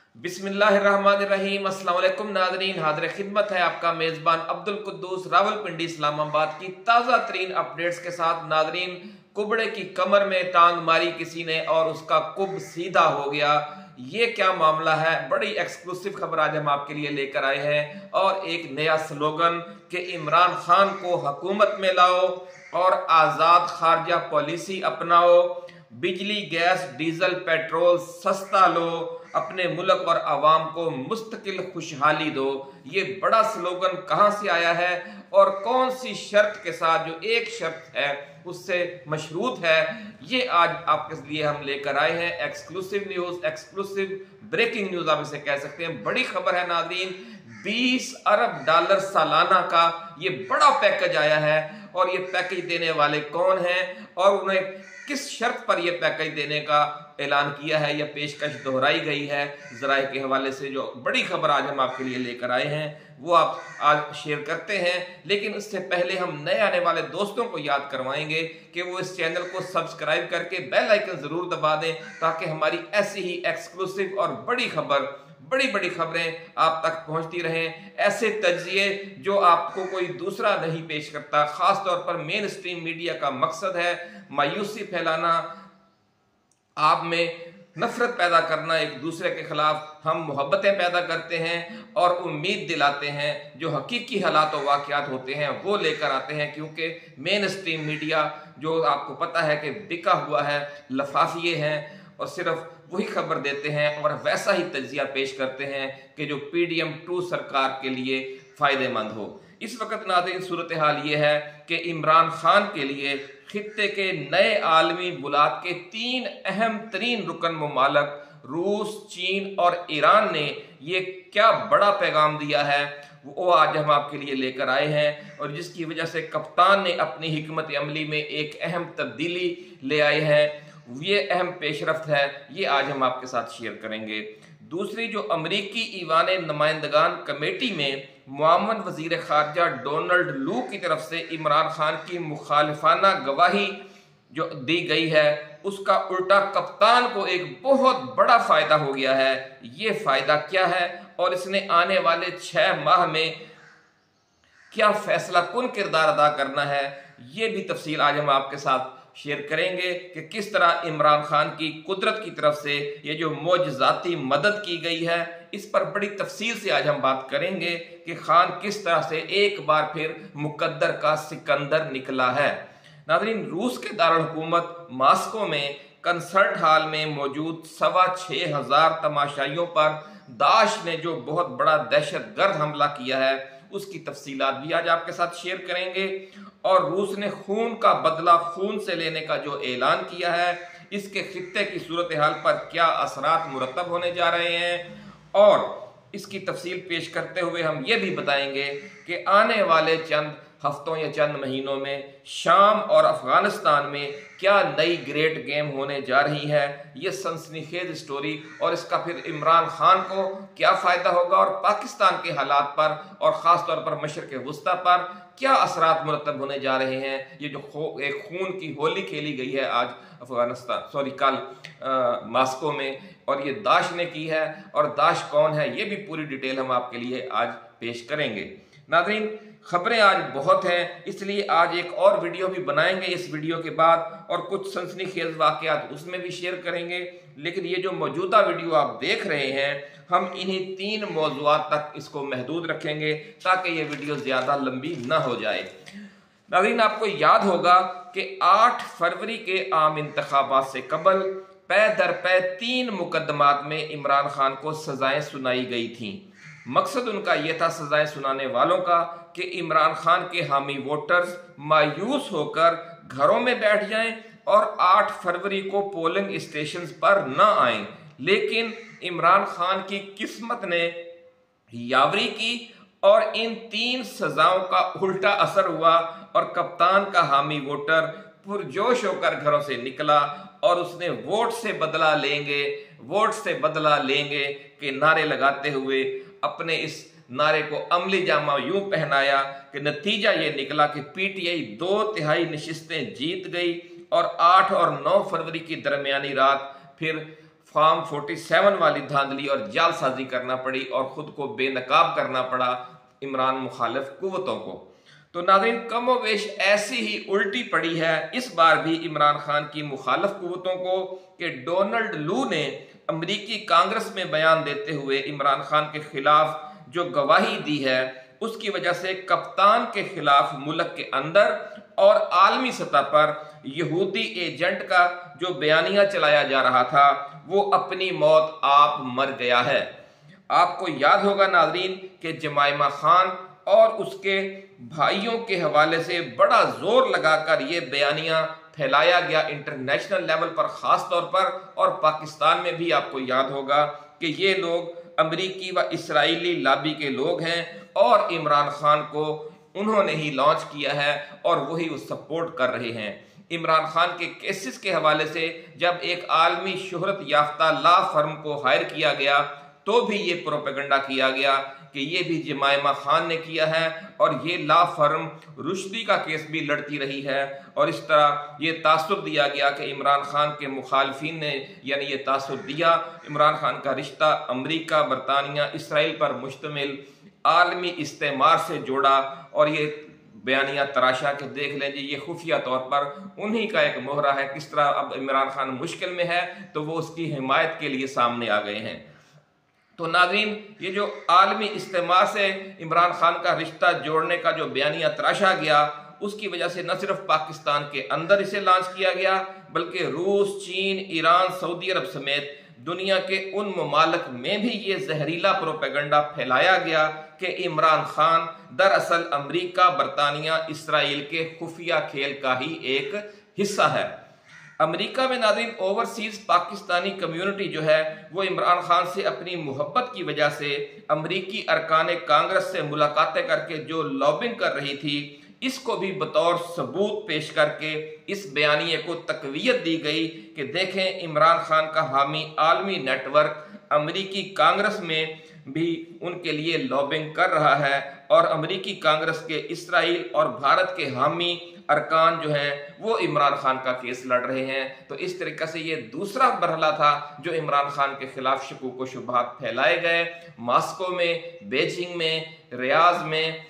बिस्मिल्लाहिर्रहमानिर्रहीम। अस्सलाम वालेकुम नाज़रीन, हाज़िर खिदमत है आपका मेज़बान अब्दुल कुद्दूस रावलपिंडी इस्लामाबाद की ताज़ा तरीन अपडेट्स के साथ। नाज़रीन, कुबड़े की कमर में टांग मारी किसी ने और उसका कुब सीधा हो गया। ये क्या मामला है? बड़ी एक्सक्लूसिव खबर आज हम आपके लिए लेकर आए हैं और एक नया स्लोगन कि इमरान खान को हुकूमत में लाओ और आज़ाद खारजा पॉलिसी अपनाओ, बिजली गैस डीजल पेट्रोल सस्ता लो, अपने मुल्क और आवाम को मुस्तकिल खुशहाली दो। ये बड़ा स्लोगन कहां से आया है और कौन सी शर्त के साथ, जो एक शर्त है उससे मशरूत है, ये आज आपके लिए हम लेकर आए हैं। Exclusive news, exclusive breaking news आप इसे कह सकते हैं। बड़ी खबर है नाज़रीन, 20 अरब डॉलर सालाना का ये बड़ा पैकेज आया है और ये पैकेज देने वाले कौन हैं और उन्हें किस शर्त पर यह पैकेज देने का ऐलान किया है, यह पेशकश दोहराई गई है। जराए के हवाले से जो बड़ी खबर आज हम आपके लिए लेकर आए हैं वो आप आज शेयर करते हैं। लेकिन उससे पहले हम नए आने वाले दोस्तों को याद करवाएंगे कि वो इस चैनल को सब्सक्राइब करके बेल आइकन जरूर दबा दें ताकि हमारी ऐसी ही एक्सक्लूसिव और बड़ी बड़ी खबरें आप तक पहुंचती रहें। ऐसे तज्जिए जो आपको कोई दूसरा नहीं पेश करता। खास तौर पर मेन स्ट्रीम मीडिया का मकसद है मायूसी फैलाना, आप में नफरत पैदा करना, एक दूसरे के खिलाफ। हम मोहब्बतें पैदा करते हैं और उम्मीद दिलाते हैं, जो हकीकी हालात और वाक़यात होते हैं वो लेकर आते हैं। क्योंकि मेन स्ट्रीम मीडिया जो आपको पता है कि बिका हुआ है, लफाफिए हैं और सिर्फ वही खबर देते हैं और वैसा ही तज्जिया पेश करते हैं कि जो PDM2 सरकार के लिए फायदेमंद हो। इस वक्त नाज़रीन सूरत हाल ये है कि इमरान खान के लिए खित्ते के नए आलमी बुलात के 3 अहम तरीन रुकन मुमालिक रूस, चीन और ईरान ने ये क्या बड़ा पैगाम दिया है वो आज हम आपके लिए लेकर आए हैं और जिसकी वजह से कप्तान ने अपनी हिकमत अमली में एक अहम तब्दीली ले आए हैं। ये अहम पेशरफ्त है, ये आज हम आपके साथ शेयर करेंगे। दूसरी, जो अमरीकी ईवान नुमाइंदगान कमेटी में मुआवन वजीर खारजा डोनाल्ड लू की तरफ से इमरान खान की मुखालिफाना गवाही जो दी गई है उसका उल्टा कप्तान को एक बहुत बड़ा फायदा हो गया है। ये फायदा क्या है और इसने आने वाले 6 माह में क्या फैसला कुन किरदार अदा करना है, ये भी तफसील आज हम आपके साथ शेयर करेंगे कि किस तरह इमरान खान की कुदरत की तरफ से ये जो मौजज़ाती मदद की गई है, इस पर बड़ी तफसील से आज हम बात करेंगे कि खान किस तरह से एक बार फिर मुकद्दर का सिकंदर निकला है। नाज़रीन, रूस के दारुल हुकूमत मास्को में कंसर्ट हॉल में मौजूद 6,500 तमाशाइयों पर दाश ने जो बहुत बड़ा दहशतगर्द हमला किया है उसकी तफसीलात भी आज आपके साथ शेयर करेंगे। और रूस ने खून का बदला खून से लेने का जो ऐलान किया है, इसके खित्ते की सूरत हाल पर क्या असरात मुरतब होने जा रहे हैं और इसकी तफसील पेश करते हुए हम ये भी बताएंगे कि आने वाले चंद हफ्तों या चंद महीनों में शाम और अफगानिस्तान में क्या नई ग्रेट गेम होने जा रही है। ये सनसनीखेज स्टोरी और इसका फिर इमरान खान को क्या फ़ायदा होगा और पाकिस्तान के हालात पर और ख़ास तौर पर मशरिक़ वस्ता पर क्या असरात मुरतब होने जा रहे हैं। ये जो एक खून की होली खेली गई है आज कल मास्को में, और ये दाश ने की है और दाश कौन है ये भी पूरी डिटेल हम आपके लिए आज पेश करेंगे। नाज़रीन, खबरें आज बहुत हैं, इसलिए आज एक और वीडियो भी बनाएंगे इस वीडियो के बाद और कुछ सनसनीखेज वाक़यात उसमें भी शेयर करेंगे। लेकिन ये जो मौजूदा वीडियो आप देख रहे हैं, हम इन्हीं 3 मौज़ूआत तक इसको महदूद रखेंगे ताकि ये वीडियो ज़्यादा लंबी ना हो जाए। नाज़रीन, आपको याद होगा कि 8 फरवरी के आम इंतखाबात से कबल पै दर पै 3 मुकदमात में इमरान खान को सजाएं सुनाई गई थीं। मकसद उनका यह था, सजाएं सुनाने वालों का, कि इमरान खान के हामी वोटर्स मायूस होकर घरों में बैठ जाएं और 8 फरवरी को पोलिंग स्टेशन पर न आएं। लेकिन इमरान खान की किस्मत ने यावरी की और इन 3 सजाओं का उल्टा असर हुआ और कप्तान का हामी वोटर पुरजोश होकर घरों से निकला और उसने वोट से बदला लेंगे के नारे लगाते हुए अपने इस नारे को अमली जामा यूं पहनाया कि नतीजा ये निकला कि PTI 2/3 नशिस्तें जीत गई और 8 और 9 फरवरी की दरमियानी रात फिर फॉर्म 47 वाली धांधली और जालसाजी करना पड़ी और खुद को बेनकाब करना पड़ा इमरान मुखालिफ कुव्वतों को। तो नाज़रीन, कमोवेश ऐसी ही उल्टी पड़ी है इस बार भी इमरान खान की मुखालिफ कुव्वतों को कि डोनाल्ड लू ने अमरीकी कांग्रेस में बयान देते हुए इमरान खान के खिलाफ जो गवाही दी है उसकी वजह से कप्तान के खिलाफ मुल्क के अंदर और आलमी सतह पर यहूदी एजेंट का जो बयानिया चलाया जा रहा था वो अपनी मौत आप मर गया है। आपको याद होगा नाज़रीन कि जमाइमा खान और उसके भाइयों के हवाले से बड़ा जोर लगाकर ये बयानिया फैलाया गया इंटरनेशनल लेवल पर, खास तौर पर, और पाकिस्तान में भी। आपको याद होगा कि ये लोग अमरीकी व इसराइली लॉबी के लोग हैं और इमरान खान को उन्होंने ही लॉन्च किया है और वही उस सपोर्ट कर रहे हैं। इमरान खान के केसेस के हवाले से जब एक आलमी शोहरत याफ्ता लॉ फर्म को हायर किया गया तो भी ये प्रोपेगेंडा किया गया कि ये भी जमाइमा खान ने किया है और ये लॉ फर्म रुश्दी का केस भी लड़ती रही है। और इस तरह ये तासुर दिया गया कि इमरान खान के मुखालफिन ने, यानी ये तासुर दिया इमरान खान का रिश्ता अमरीका, बरतानिया, इसराइल पर मुश्तमिल आलमी इस्तेमार से जोड़ा और ये बयानिया तराशा के देख लें जी, ये खुफिया तौर पर उन्हीं का एक मोहरा है। किस तरह अब इमरान खान मुश्किल में है तो वो उसकी हिमायत के लिए सामने आ गए हैं। तो नाज़रीन, ये जो आलमी इस्तेमार से इमरान खान का रिश्ता जोड़ने का जो बयानिया तराशा गया उसकी वजह से न सिर्फ पाकिस्तान के अंदर इसे लॉन्च किया गया बल्कि रूस, चीन, ईरान, सऊदी अरब समेत दुनिया के उन ममालिक में भी ये जहरीला प्रोपेगेंडा फैलाया गया कि इमरान खान दरअसल अमरीका, बरतानिया, इसराइल के खुफिया खेल का ही एक हिस्सा है। अमेरिका में नाज़रीन ओवरसीज पाकिस्तानी कम्युनिटी जो है वो इमरान खान से अपनी मोहब्बत की वजह से अमरीकी अरकान कांग्रेस से मुलाकातें करके जो लॉबिंग कर रही थी, इसको भी बतौर सबूत पेश करके इस बयानिए को तकवीयत दी गई कि देखें इमरान खान का हामी आलमी नेटवर्क अमरीकी कांग्रेस में भी उनके लिए लॉबिंग कर रहा है और अमरीकी कांग्रेस के इसराइल और भारत के हामी अरकान जो हैं वो इमरान खान का केस लड़ रहे हैं। तो इस तरीके से ये दूसरा मरहला था जो इमरान खान के खिलाफ शकूक व शुबहात फैलाए गए। मॉस्को में, बेजिंग में, रियाज में,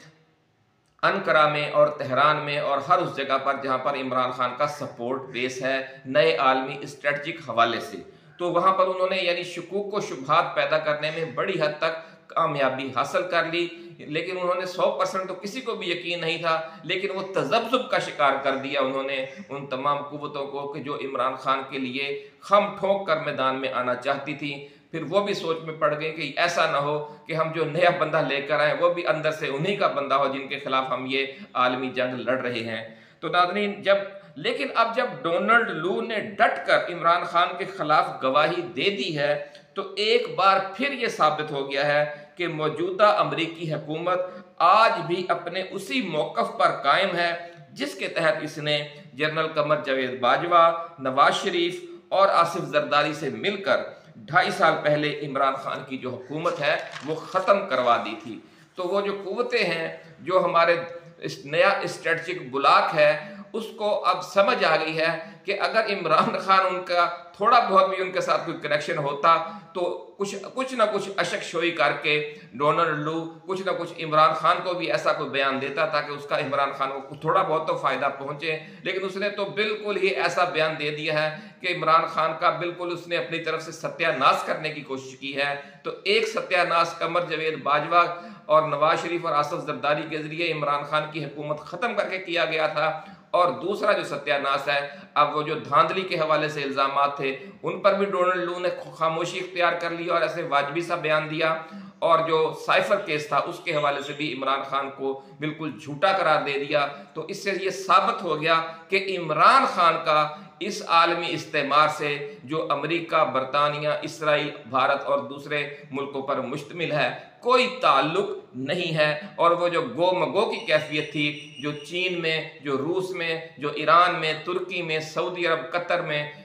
अनकरा में और तेहरान में और हर उस जगह पर जहां पर इमरान खान का सपोर्ट बेस है नए आलमी स्ट्रेटजिक हवाले से, तो वहां पर उन्होंने यानी शकूक व शुबहात पैदा करने में बड़ी हद तक कामयाबी हासिल कर ली। लेकिन उन्होंने 100% तो किसी को भी यकीन नहीं था, लेकिन वो तजब्जुब का शिकार कर दिया उन्होंने उन तमाम कुव्वतों को कि जो इमरान खान के लिए खम ठोक कर मैदान में आना चाहती थी। फिर वो भी सोच में पड़ गए कि ऐसा ना हो कि हम जो नया बंदा लेकर आए वो भी अंदर से उन्हीं का बंदा हो जिनके खिलाफ हम ये आलमी जंग लड़ रहे हैं। तो नाज़रीन, लेकिन अब जब डोनाल्ड लू ने डट कर इमरान खान के खिलाफ गवाही दे दी है तो एक बार फिर ये साबित हो गया है कि मौजूदा अमरीकी हुकूमत आज भी अपने उसी मौक़िफ़ पर कायम है जिसके तहत इसने जनरल कमर जावेद बाजवा, नवाज शरीफ और आसिफ जरदारी से मिलकर 2.5 साल पहले इमरान खान की जो हुकूमत है वो ख़त्म करवा दी थी। तो वो जो कुव्वतें हैं, जो हमारे इस नया स्ट्रेटजिक ब्लॉक है, उसको अब समझ आ गई है कि अगर इमरान खान उनका थोड़ा बहुत भी उनके साथ कोई कनेक्शन होता तो कुछ ना कुछ अशक शोई करके डोनाल्ड लू कुछ ना कुछ इमरान खान को भी ऐसा कोई बयान देता ताकि उसका इमरान खान को थोड़ा बहुत तो फायदा पहुंचे। लेकिन उसने तो बिल्कुल ही ऐसा बयान दे दिया है कि इमरान खान का बिल्कुल उसने अपनी तरफ से सत्यानाश करने की कोशिश की है। तो एक सत्यानाश कमर जावेद बाजवा और नवाज शरीफ और आसिफ जरदारी के जरिए इमरान खान की हुकूमत खत्म करके किया गया था, और दूसरा जो सत्यानाश है अब वो जो धांधली के हवाले से इल्जामात थे उन पर भी डोनाल्ड लू ने खामोशी इख्तियार कर ली और ऐसे वाजबी सा बयान दिया, और जो साइफर केस था उसके हवाले से भी इमरान खान को बिल्कुल झूठा करार दे दिया। तो इससे ये साबित हो गया कि इमरान खान का इस आलमी इस्तेमार से जो अमेरिका, बरतानिया, इसराइल, भारत और दूसरे मुल्कों पर मुश्तमिल है कोई ताल्लुक नहीं है। और वो जो गो मगो की कैफियत थी जो चीन में, जो रूस में, जो ईरान में, तुर्की में, सऊदी अरब, कतर में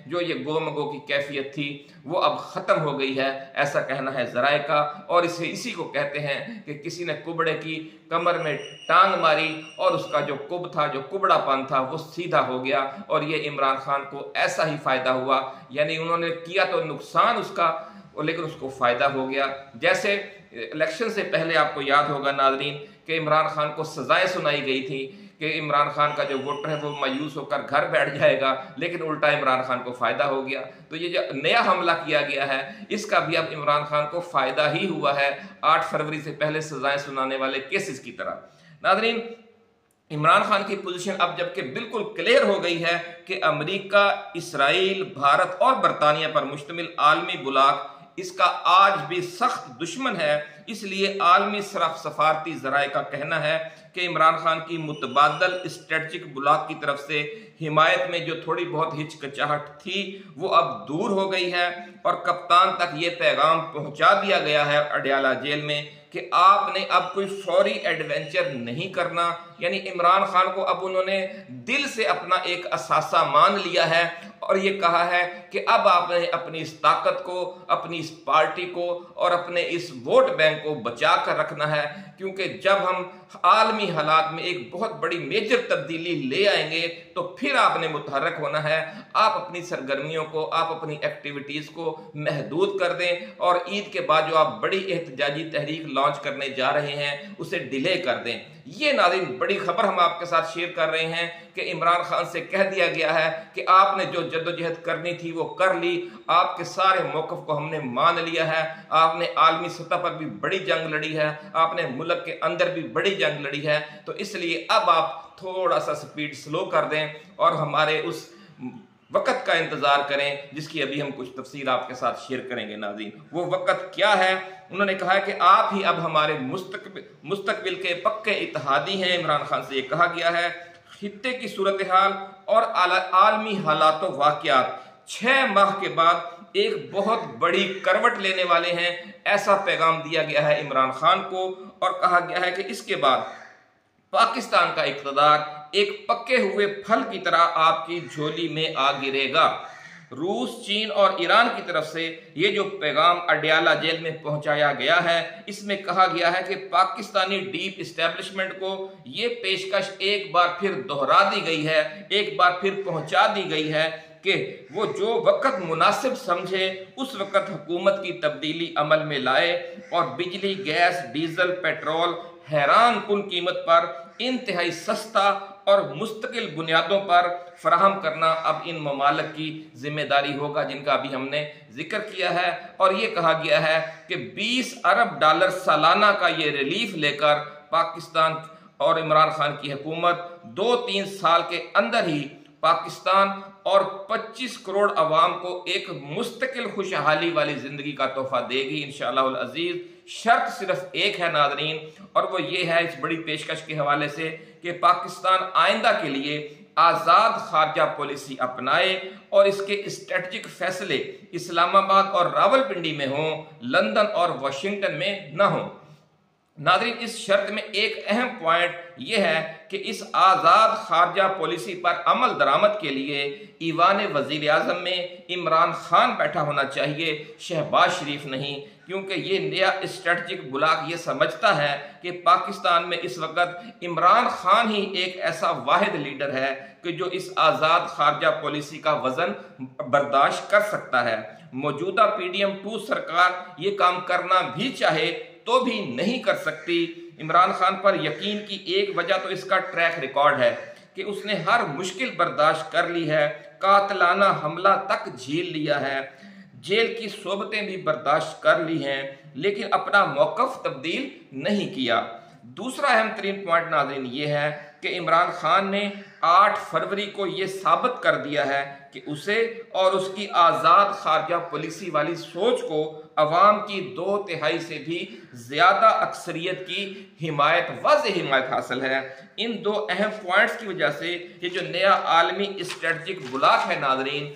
जो ये गो मगो की कैफियत थी वो अब ख़त्म हो गई है, ऐसा कहना है ज़राए का। और इसी को कहते हैं कि किसी ने कुबड़े की कमर में टांग मारी और उसका जो कुब था, जो कुबड़ापन था, वो सीधा हो गया और ये इमरान खान को ऐसा ही फ़ायदा हुआ। यानी उन्होंने किया तो नुकसान उसका, लेकिन उसको फ़ायदा हो गया। जैसे इलेक्शन से पहले आपको याद होगा नाज़रीन कि इमरान खान को सज़ाएं सुनाई गई थी कि इमरान खान का जो वोटर है वो मायूस होकर घर बैठ जाएगा, लेकिन उल्टा इमरान खान को फ़ायदा हो गया। तो ये जो नया हमला किया गया है इसका भी अब इमरान खान को फ़ायदा ही हुआ है, 8 फरवरी से पहले सज़ाएं सुनाने वाले केसेस की तरह। नाज़रीन, इमरान खान की पोजीशन अब जबकि बिल्कुल क्लियर हो गई है कि अमेरिका, इसराइल, भारत और बरतानिया पर मुश्तमिल आलमी ब्लॉक इसका आज भी सख्त दुश्मन है। इसलिए आलमी सफारती ज़राए का कहना है कि इमरान खान की मुतबादल स्ट्रेटजिक ब्लॉक की तरफ से हिमायत में जो थोड़ी बहुत हिचकिचाहट थी वो अब दूर हो गई है और कप्तान तक ये पैगाम पहुंचा दिया गया है अडयाला जेल में कि आपने अब कोई फौरी एडवेंचर नहीं करना। यानी इमरान खान को अब उन्होंने दिल से अपना एक असासा मान लिया है और ये कहा है कि अब आपने अपनी इस ताकत को, अपनी इस पार्टी को और अपने इस वोट बैंक को बचा कर रखना है, क्योंकि जब हम आलमी हालात में एक बहुत बड़ी मेजर तब्दीली ले आएंगे तो फिर आपने मुतहर्रक होना है। आप अपनी सरगर्मियों को, आप अपनी एक्टिविटीज़ को महदूद कर दें और ईद के बाद जो आप बड़ी एहतजाजी तहरीक लॉन्च करने जा रहे हैं उसे डिले कर दें। ये नाज़रीन बड़ी खबर हम आपके साथ शेयर कर रहे हैं कि इमरान खान से कह दिया गया है कि आपने जो जद्दोजहद करनी थी वो कर ली, आपके सारे मौक़िफ़ को हमने मान लिया है। आपने आलमी सतह पर भी बड़ी जंग लड़ी है, आपने मुल्क के अंदर भी बड़ी जंग लड़ी है, तो इसलिए अब आप थोड़ा सा स्पीड स्लो कर दें और हमारे उस वक़्त का इंतज़ार करें जिसकी अभी हम कुछ तफसील आपके साथ शेयर करेंगे। नाज़रीन, वो वक़्त क्या है? उन्होंने कहा है कि आप ही अब हमारे मुस्तकबिल के पक्के इत्तेहादी हैं। इमरान खान से ये कहा गया है। खित्ते की सूरत हाल और आलमी हालात व वाक़यात 6 माह के बाद एक बहुत बड़ी करवट लेने वाले हैं, ऐसा पैगाम दिया गया है इमरान खान को और कहा गया है कि इसके बाद पाकिस्तान का इक़्तिदार एक पके हुए फल की तरह आपकी झोली में आ गिरेगा। रूस, चीन और ईरान की तरफ से ये जो पैगाम अडयाला जेल में पहुंचाया गया है, इसमें कहा गया है कि पाकिस्तानी डीप इस्टेब्लिशमेंट को ये पेशकश एक बार फिर दोहरा दी गई है, एक बार फिर पहुंचा दी गई है कि वो जो वक़्त मुनासिब समझे उस वक़्त हुकूमत की तब्दीली अमल में लाए और बिजली, गैस, डीजल, पेट्रोल हैरान कुन कीमत पर इंतहाई सस्ता और मुस्तकिल बुनियादों पर फराहम करना अब इन ममालिक की जिम्मेदारी होगा जिनका अभी हमने जिक्र किया है। और ये कहा गया है कि 20 अरब डॉलर सालाना का ये रिलीफ लेकर पाकिस्तान और इमरान खान की हुकूमत 2-3 साल के अंदर ही पाकिस्तान और 25 करोड़ अवाम को एक मुस्तकिल खुशहाली वाली जिंदगी का तोहफा देगी इंशाअल्लाह अज़ीज़। शर्त सिर्फ एक है नाज़रीन, और वो ये है इस बड़ी पेशकश के हवाले से कि पाकिस्तान आइंदा के लिए आज़ाद खारजा पॉलिसी अपनाए और इसके स्ट्रेटजिक फैसले इस्लामाबाद और रावलपिंडी में हों, लंदन और वाशिंगटन में न हों। नाज़रीन, इस शर्त में एक अहम पॉइंट यह है कि इस आज़ाद खारजा पॉलिसी पर अमल दरामद के लिए ईवान वज़ीर आज़म में इमरान खान बैठा होना चाहिए, शहबाज शरीफ नहीं, क्योंकि ये नया स्ट्रेटजिक ब्लॉक ये समझता है कि पाकिस्तान में इस वक्त इमरान खान ही एक ऐसा वाहिद लीडर है कि जो इस आज़ाद खारजा पॉलिसी का वज़न बर्दाश्त कर सकता है। मौजूदा PDM-2 सरकार ये काम करना भी चाहे तो भी नहीं कर सकती। इमरान खान पर यकीन की एक वजह तो इसका ट्रैक रिकॉर्ड है कि उसने हर मुश्किल बर्दाश्त कर ली है, कातलाना हमला तक झेल लिया है, जेल की सोबतें भी बर्दाश्त कर ली हैं, लेकिन अपना मौक़िफ़ तब्दील नहीं किया। दूसरा अहम तरीन पॉइंट नाज़रीन ये है कि इमरान खान ने 8 फरवरी को ये साबित कर दिया है कि उसे और उसकी आज़ाद खारजा पॉलिसी वाली सोच को अवाम की 2/3 से भी ज़्यादा अक्सरियत की हिमायत, वाज़ेह हिमायत हासिल है। इन 2 अहम पॉइंट्स की वजह से ये जो नया आलमी स्ट्रेटजिक ब्लॉक है नाज़रीन,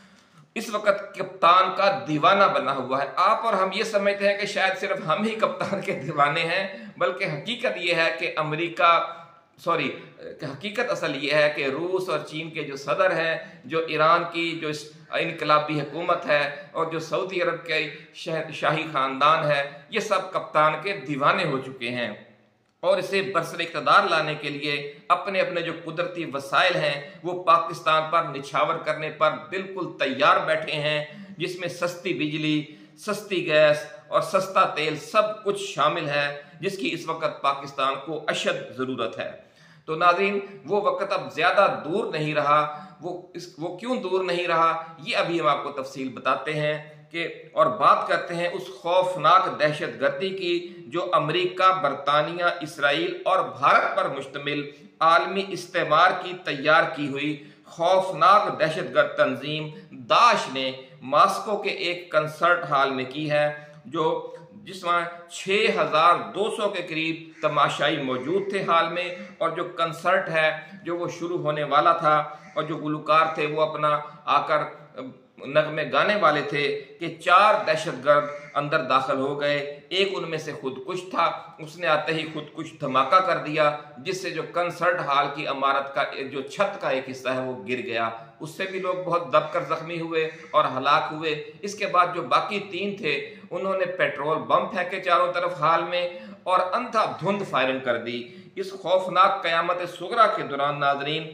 इस वक्त कप्तान का दीवाना बना हुआ है। आप और हम ये समझते हैं कि शायद सिर्फ हम ही कप्तान के दीवाने हैं, बल्कि हकीकत ये है कि अमेरिका, सॉरी, हकीकत असल ये है कि रूस और चीन के जो सदर हैं, जो ईरान की जो इनकलाबी हुकूमत है और जो सऊदी अरब के शाही ख़ानदान है, ये सब कप्तान के दीवाने हो चुके हैं और इसे बरसर इक़्तिदार लाने के लिए अपने अपने जो कुदरती वसाइल हैं वो पाकिस्तान पर निछावर करने पर बिल्कुल तैयार बैठे हैं, जिसमें सस्ती बिजली, सस्ती गैस और सस्ता तेल सब कुछ शामिल है, जिसकी इस वक्त पाकिस्तान को अशद ज़रूरत है। तो नाज़रीन, वो वक्त अब ज़्यादा दूर नहीं रहा। वो क्यों दूर नहीं रहा, ये अभी हम आपको तफसील बताते हैं कि और बात करते हैं उस खौफनाक दहशतगर्दी की जो अमेरिका, बरतानिया, इसराइल और भारत पर मुश्तमिल आलमी इस्तेमार की तैयार की हुई खौफनाक दहशतगर्द तंजीम दाश ने मॉस्को के एक कंसर्ट हॉल में की है, जिसमें 6200 के करीब तमाशाई मौजूद थे हाल में। और जो कंसर्ट है जो वो शुरू होने वाला था और जो गुलकार थे वो अपना आकर नगमे गाने वाले थे कि 4 दहशतगर्द अंदर दाखिल हो गए। एक उनमें से खुदकुश था, उसने आते ही खुदकुश धमाका कर दिया, जिससे जो कंसर्ट हॉल की इमारत का जो छत का एक हिस्सा है वो गिर गया। उससे भी लोग बहुत दबकर जख्मी हुए और हलाक हुए। इसके बाद जो बाकी 3 थे उन्होंने पेट्रोल बम फेंके चारों तरफ हाल में और अंधाधुंध फायरिंग कर दी। इस खौफनाक क़यामत सुगरा के दौरान नाज़रीन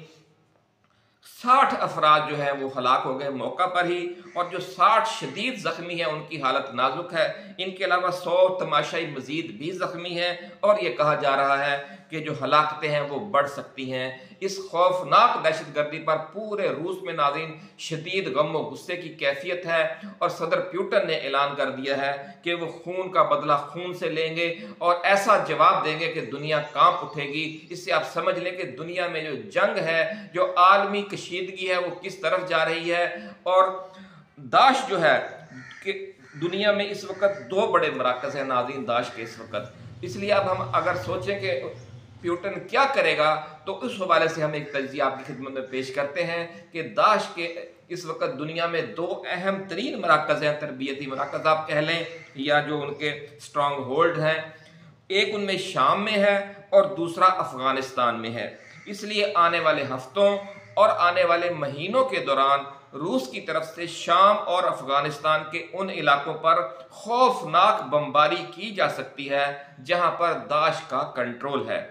60 अफराद जो है वो हलाक हो गए मौका पर ही, और जो 60 शदीद जख्मी हैं उनकी हालत नाजुक है। इनके अलावा 100 तमाशाई मजीद भी जख्मी हैं और ये कहा जा रहा है कि जो हलाकतें हैं वो बढ़ सकती हैं। इस खौफनाक दहशतगर्दी पर पूरे रूस में नाज़रीन शदीद गम व गुस्से की कैफियत है और सदर पुतिन ने ऐलान कर दिया है कि वो खून का बदला खून से लेंगे और ऐसा जवाब देंगे कि दुनिया कांप उठेगी। इससे आप समझ लें कि दुनिया में जो जंग है, जो आलमी कशीदगी है, वो किस तरफ जा रही है। और दाश जो है कि दुनिया में इस वक्त 2 बड़े मराकज़ हैं नाज़रीन दाश के इस वक्त। इसलिए अब हम अगर सोचें कि पुतिन क्या करेगा तो उस हवाले से हम एक तज्ज़िया आपकी खिदमत में पेश करते हैं कि दाश के इस वक्त दुनिया में 2 अहम तरीन मराकज़ हैं, तरबियती मराकज़ आप कह लें या जो उनके स्ट्रॉन्ग होल्ड हैं। एक उनमें शाम में है और दूसरा अफगानिस्तान में है। इसलिए आने वाले हफ्तों और आने वाले महीनों के दौरान रूस की तरफ से शाम और अफगानिस्तान के उन इलाकों पर खौफनाक बमबारी की जा सकती है जहां पर दाश का कंट्रोल है।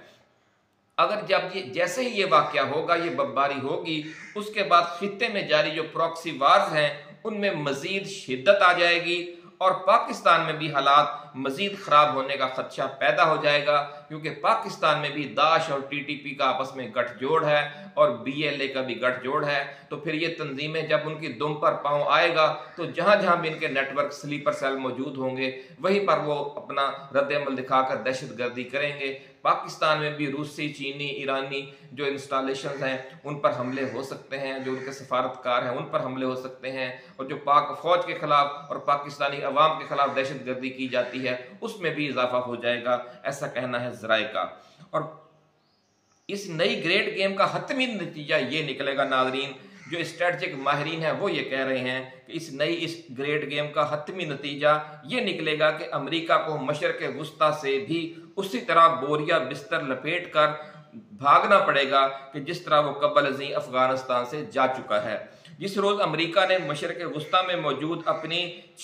अगर जैसे ही ये वाकया होगा, ये बमबारी होगी, उसके बाद खित्ते में जारी जो प्रॉक्सी वार्स हैं उनमें मजीद शिद्दत आ जाएगी और पाकिस्तान में भी हालात मजीद खराब होने का खदशा पैदा हो जाएगा, क्योंकि पाकिस्तान में भी दाश और टीटीपी का आपस में गठजोड़ है और बीएलए का भी गठजोड़ है। तो फिर ये तंजीमें जब उनकी दुम पर पांव आएगा तो जहां जहां भी इनके नेटवर्क स्लीपर सेल मौजूद होंगे वहीं पर वो अपना रद्द-ए-अमल दिखाकर दहशतगर्दी करेंगे। पाकिस्तान में भी रूसी, चीनी, ईरानी जो इंस्टॉलेशन हैं उन पर हमले हो सकते हैं, जो उनके सफारतकार हैं उन पर हमले हो सकते हैं, और जो पाक फौज के खिलाफ और पाकिस्तानी अवाम के खिलाफ दहशतगर्दी की जाती है उसमें भी इजाफा हो जाएगा, ऐसा कहना है ज़राए का। और इस नई ग्रेट गेम का हतमी नतीजा ये निकलेगा नाज़रीन, जो स्ट्रेटजिक माहिरीन हैं वो ये कह रहे हैं कि इस ग्रेट गेम का हतमी नतीजा ये निकलेगा कि अमेरिका को मशरक़ वुस्ता से भी उसी तरह बोरिया बिस्तर लपेट कर भागना पड़ेगा कि जिस तरह वो कबल अज़ीं अफगानिस्तान से जा चुका है। जिस रोज़ अमेरिका ने मशरक़ वुस्ता में मौजूद अपनी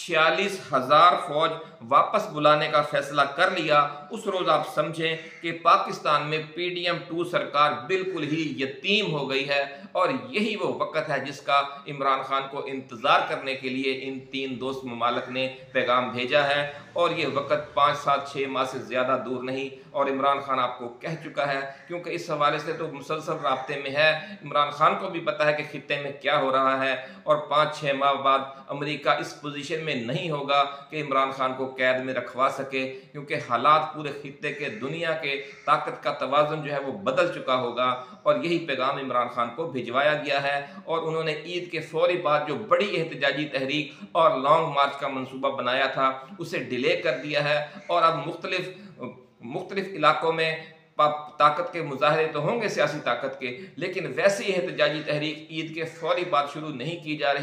46,000 फौज वापस बुलाने का फैसला कर लिया, उस रोज़ आप समझें कि पाकिस्तान में PDM-2 सरकार बिल्कुल ही यतीम हो गई है। और यही वो वक्त है जिसका इमरान खान को इंतज़ार करने के लिए इन 3 दोस्त ममालिक ने पैगाम भेजा है। और ये वक्त 5, 7, 6 माह से ज़्यादा दूर नहीं, और इमरान खान आपको कह चुका है, क्योंकि इस हवाले से तो मुसलसल राब्ते में है। इमरान खान को भी पता है कि खित्ते में क्या हो रहा है, और 5-6 माह बाद अमेरिका इस पोजीशन में नहीं होगा कि इमरान खान को कैद में रखवा सके, क्योंकि हालात पूरे खित्ते के, दुनिया के ताकत का तवाज़ुन जो है वो बदल चुका होगा। और यही पैगाम इमरान खान को भिजवाया गया है, और उन्होंने ईद के फौरी बाद जो बड़ी एहतजाजी तहरीक और लॉन्ग मार्च का मंसूबा बनाया था उसे डिले कर दिया है। और अब मुख्तलिफ इलाकों में ताकत के मुजाहरे तो होंगे सियासी ताकत के, लेकिन वैसी एहतजाजी तहरीक ईद के फौरी बाद शुरू नहीं की जा रही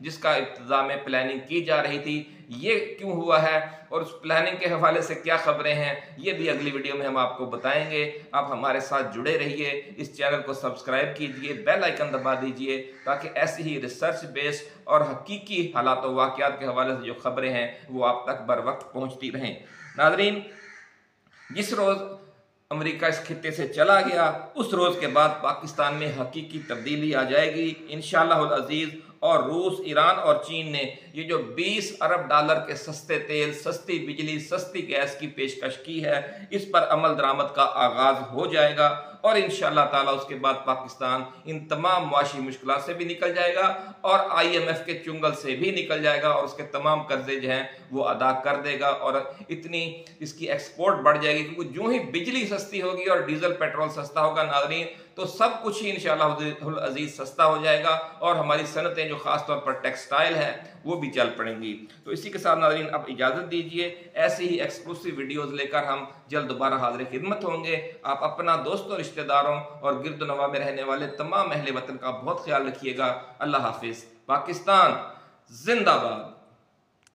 जिसका इब्तिदा में प्लानिंग की जा रही थी, ये क्यों हुआ है और उस प्लानिंग के हवाले से क्या खबरें हैं, ये भी अगली वीडियो में हम आपको बताएंगे। आप हमारे साथ जुड़े रहिए, इस चैनल को सब्सक्राइब कीजिए, बेल आइकन दबा दीजिए, ताकि ऐसी ही रिसर्च बेस्ड और हकीकी हालात व वाक़यात के हवाले से जो खबरें हैं वो आप तक बर वक्त पहुँचती रहें। नाज़रीन, जिस रोज़ अमेरिका इस खित्ते से चला गया, उस रोज़ के बाद पाकिस्तान में हकीकी तब्दीली आ जाएगी इंशाअल्लाह अज़ीज़। और रूस, ईरान और चीन ने ये जो 20 अरब डॉलर के सस्ते तेल, सस्ती बिजली, सस्ती गैस की पेशकश की है, इस पर अमल दरामद का आगाज़ हो जाएगा और इंशाअल्लाह ताला उसके बाद पाकिस्तान इन तमाम मुआशी मुश्किलात से भी निकल जाएगा और IMF के चुंगल से भी निकल जाएगा और उसके तमाम कर्जे जो हैं वो अदा कर देगा और इतनी इसकी एक्सपोर्ट बढ़ जाएगी, क्योंकि जो ही बिजली सस्ती होगी और डीजल पेट्रोल सस्ता होगा नाज़रीन, तो सब कुछ ही इंशाअल्लाह अज़ीज़ सस्ता हो जाएगा और हमारी सनतें जो ख़ास तौर पर टेक्सटाइल है वो भी चल पड़ेंगी। तो इसी के साथ नाज़रीन अब इजाज़त दीजिए, ऐसी ही एक्सक्लूसिव वीडियोज़ लेकर हम जल्द दोबारा हाज़िर खिदमत होंगे। आप अपना, दोस्तों, रिश्तेदारों और गिरदोनवा में रहने वाले तमाम अहले वतन का बहुत ख्याल रखिएगा। अल्लाह हाफिज़। पाकिस्तान जिंदाबाद।